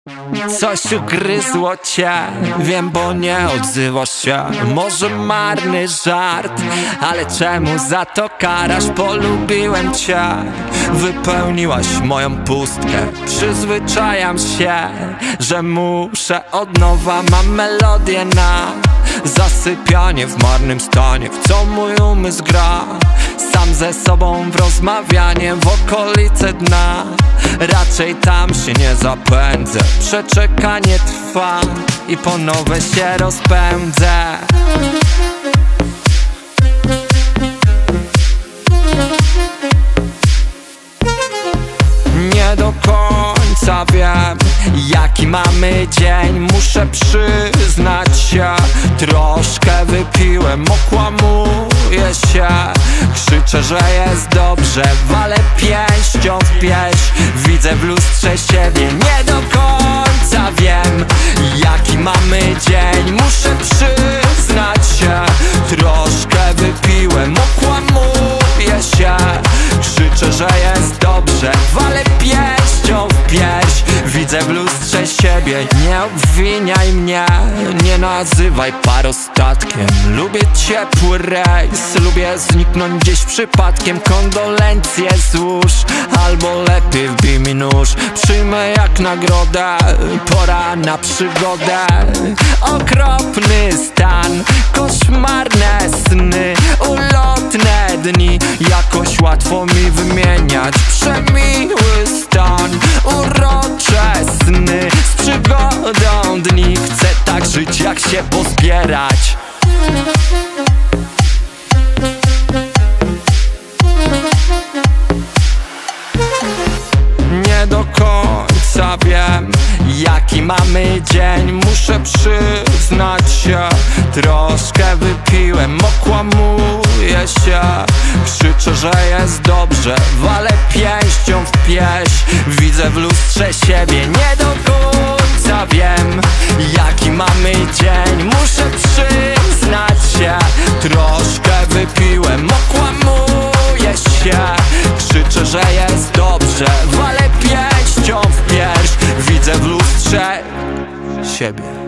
Coś ugryzło cię, wiem, bo nie odzywasz się. Może marny żart, ale czemu za to karasz? Polubiłem cię, wypełniłaś moją pustkę. Przyzwyczajam się, że muszę od nowa. Mam melodię na zasypianie w marnym stanie, w co mój umysł gra. Sam ze sobą w rozmawianie w okolice dna. Raczej tam się nie zapędzę, przeczekanie trwa i po nowe się rozpędzę. Nie do końca wiem, jaki mamy dzień. Muszę przyznać się, troszkę wypiłem, okłamuję się. Krzyczę, że jest dobrze, walę pięścią w pieśń. Widzę w lustrze siebie, nie do końca wiem, jaki mamy dzień. Muszę przyznać się, troszkę wypiłem, okłamuję się. Krzyczę, że jest dobrze, walę pięścią w pieśń. Widzę w lustrze siebie, nie obwiniaj mnie, nie nazywaj parostatkiem. Lubię ciepły rejs, lubię zniknąć gdzieś przypadkiem. Kondolencje złóż, albo lepiej wbij mi nóż. Przyjmę jak nagrodę, pora na przygodę. Okropny stan, koszmarne sny, ulotne dni. Jakoś łatwo mi wymieniać przemiły stan. Urocze sny z przygodą dni. Chcę tak żyć, jak się pozbierać. Nie do końca wiem, jaki mamy dzień. Muszę przyznać się, troszkę wypiłem, okłamuję się. Krzyczę, że jest dobrze, walę pięścią w pieśń. Widzę w lustrze siebie, nie do końca wiem, jaki mamy dzień. Muszę przyznać się, troszkę wypiłem, okłamuję się. Krzyczę, że jest dobrze, walę pięścią w pierś. Widzę w lustrze siebie.